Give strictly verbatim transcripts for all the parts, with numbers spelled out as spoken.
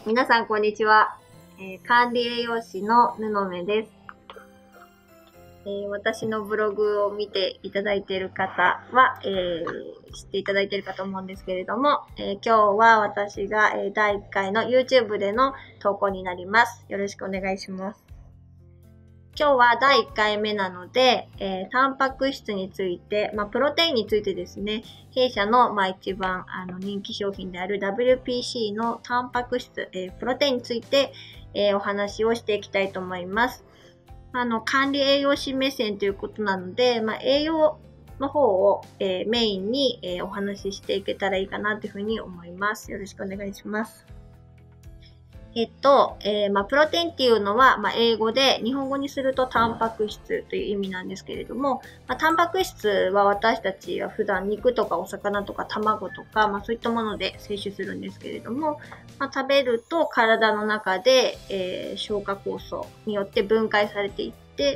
皆さんこんにちは、えー、管理栄養士の布目です、えー、私のブログを見ていただいている方は、えー、知っていただいているかと思うんですけれども、えー、今日は私が、えー、だいいっかいの YouTube での投稿になります。よろしくお願いします。今日はだいいっかいめなので、えー、タンパク質について、まあ、プロテインについてですね、弊社の、まあ、一番あの人気商品である ダブリューピーシー のタンパク質、えー、プロテインについて、えー、お話をしていきたいと思います。あの、管理栄養士目線ということなので、まあ、栄養の方を、えー、メインに、えー、お話ししていけたらいいかなというふうに思います。よろしくお願いします。えっと、えー、まあ、プロテインっていうのは、まあ、英語で、日本語にするとタンパク質という意味なんですけれども、まあ、タンパク質は私たちは普段肉とかお魚とか卵とか、まあ、そういったもので摂取するんですけれども、まあ、食べると体の中で、えー、消化酵素によって分解されていって、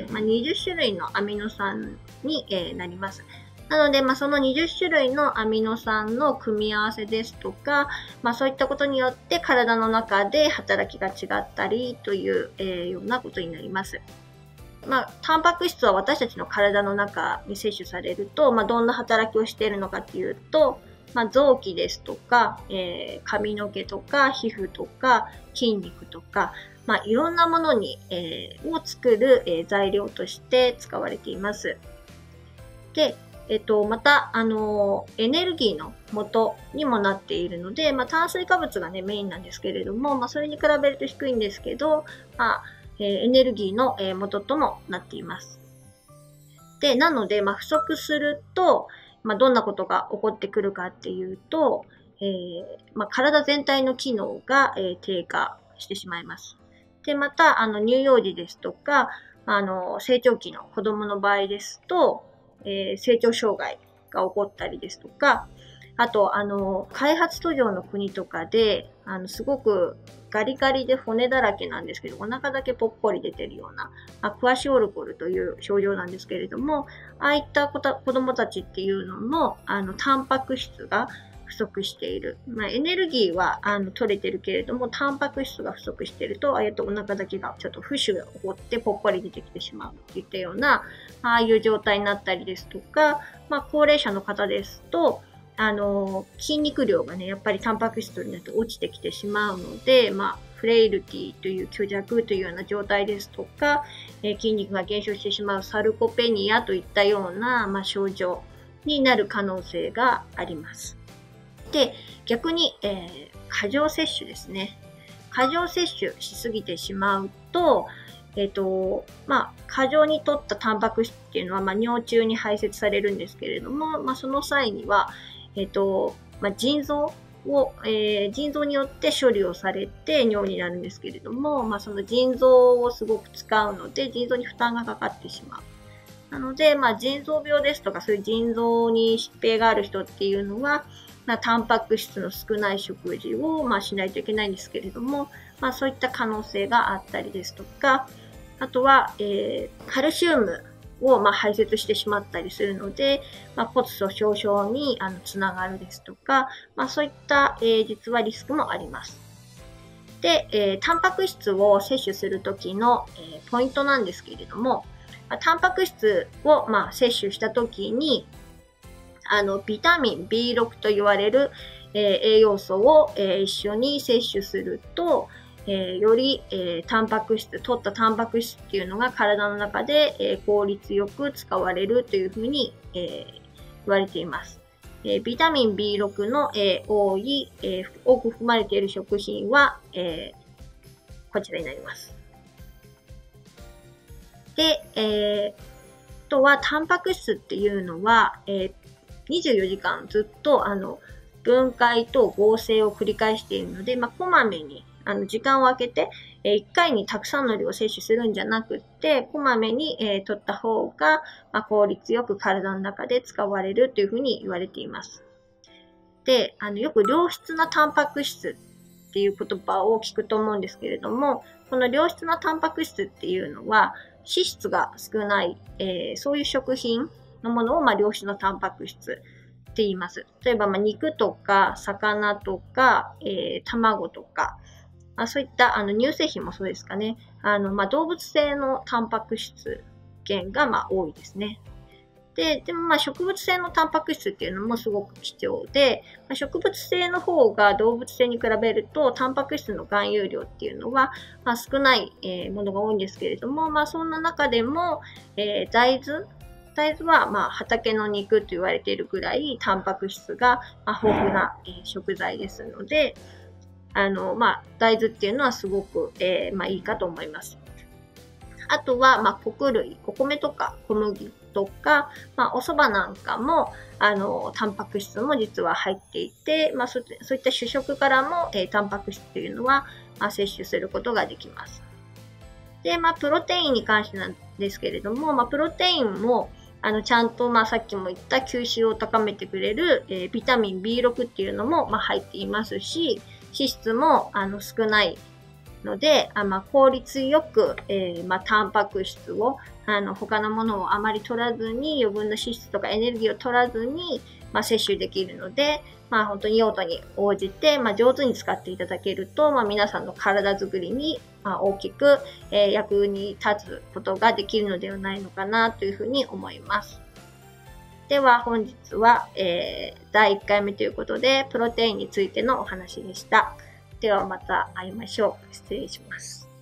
まあ、にじゅっしゅるいのアミノ酸に、えー、なります。なので、まあ、そのにじゅっしゅるいのアミノ酸の組み合わせですとか、まあ、そういったことによって体の中で働きが違ったりという、えー、ようなことになります。まあ、タンパク質は私たちの体の中に摂取されると、まあ、どんな働きをしているのかというと、まあ、臓器ですとか、えー、髪の毛とか皮膚とか筋肉とか、まあ、いろんなものに、えー、を作る、えー、材料として使われています。で、えっと、また、あの、エネルギーの元にもなっているので、まあ、炭水化物がね、メインなんですけれども、まあ、それに比べると低いんですけど、まあ、えー、エネルギーの、えー、元ともなっています。で、なので、まあ、不足すると、まあ、どんなことが起こってくるかっていうと、えー、まあ、体全体の機能が、えー、低下してしまいます。で、また、あの、乳幼児ですとか、あの、成長期の子供の場合ですと、えー、成長障害が起こったりですとか、あと、あの、開発途上の国とかで、あの、すごくガリガリで骨だらけなんですけど、お腹だけぽっこり出てるような、まあ、クワシオルコルという症状なんですけれども、ああいった子供たちっていうのも、あの、タンパク質が不足している。まあ、エネルギーはあの取れてるけれども、タンパク質が不足していると、ああいうとお腹だけがちょっと浮腫が起こってぽっこり出てきてしまうといったような、ああいう状態になったりですとか、まあ、高齢者の方ですと、あの、筋肉量がね、やっぱりタンパク質になって落ちてきてしまうので、まあ、フレイルティという虚弱というような状態ですとか、えー、筋肉が減少してしまうサルコペニアといったような、まあ、症状になる可能性があります。で、逆に、えー、過剰摂取ですね。過剰摂取しすぎてしまうと、えっと、まあ、過剰に摂ったタンパク質っていうのは、まあ、尿中に排泄されるんですけれども、まあ、その際には、えっと、まあ、腎臓を、えー、腎臓によって処理をされて尿になるんですけれども、まあ、その腎臓をすごく使うので、腎臓に負担がかかってしまう。なので、まあ、腎臓病ですとか、そういう腎臓に疾病がある人っていうのは、まあ、タンパク質の少ない食事を、まあ、しないといけないんですけれども、まあ、そういった可能性があったりですとか、あとは、えー、カルシウムを、まあ、排泄してしまったりするので、まあ、骨粗しょう症にあのつながるですとか、まあ、そういった、えー、実はリスクもあります。で、えー、タンパク質を摂取するときの、えー、ポイントなんですけれども、タンパク質を、まあ、摂取したときに、あの、ビタミン ビーろく と言われる、えー、栄養素を、えー、一緒に摂取すると、えー、より、えー、タンパク質、取ったタンパク質っていうのが体の中で、えー、効率よく使われるというふうに、えー、言われています。えー、ビタミン ビーろく の、えー、多い、えー、多く含まれている食品は、えー、こちらになります。で、えー、あとはタンパク質っていうのは、えー、にじゅうよじかんずっとあの分解と合成を繰り返しているので、まあ、こまめにあの時間を空けて、えー、いっかいにたくさんの量を摂取するんじゃなくって、こまめに、えー、取った方が、まあ、効率よく体の中で使われるというふうに言われています。で、あのよく良質なタンパク質っていう言葉を聞くと思うんですけれども、この良質なタンパク質っていうのは脂質が少ない、えー、そういう食品のものを、まあ、良質なタンパク質って言います。例えば、まあ、肉とか魚とか、えー、卵とか、 まあ、そういったあの乳製品もそうですかね。あの、まあ、動物性のタンパク質源がまあ多いですね。で、でもまあ植物性のタンパク質っていうのもすごく貴重で、まあ、植物性の方が動物性に比べるとタンパク質の含有量っていうのは、まあ、少ない、えー、ものが多いんですけれども、まあそんな中でも、えー、大豆大豆はまあ畑の肉と言われているぐらいタンパク質がまあ豊富な、えー、食材ですので、あのまあ大豆っていうのはすごく、えー、まあいいかと思います。あとは、まあ、穀類、お米とか小麦とか、まあ、お蕎麦なんかも、あの、タンパク質も実は入っていて、まあ、そういった主食からも、えー、タンパク質というのは、まあ、摂取することができます。で、まあ、プロテインに関してなんですけれども、まあ、プロテインも、あの、ちゃんと、まあ、さっきも言った吸収を高めてくれる、えー、ビタミン ビーろく っていうのも、まあ、入っていますし、脂質も、あの、少ないので、あまあ、効率よく、えーまあ、タンパク質をあの他のものをあまり取らずに余分な脂質とかエネルギーを取らずに、まあ、摂取できるので、まあ、本当に用途に応じて、まあ、上手に使っていただけると、まあ、皆さんの体づくりに、まあ、大きく、えー、役に立つことができるのではないのかなというふうに思います。では本日は、えー、だいいっかいめということでプロテインについてのお話でした。ではまた会いましょう。失礼します。